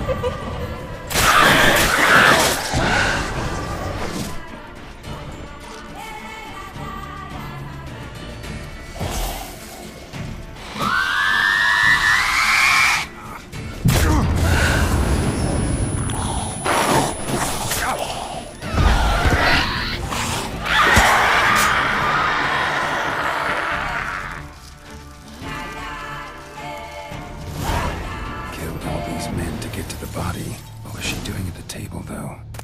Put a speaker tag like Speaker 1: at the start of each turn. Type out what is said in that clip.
Speaker 1: Men to get to the body. What was she doing at the table, though?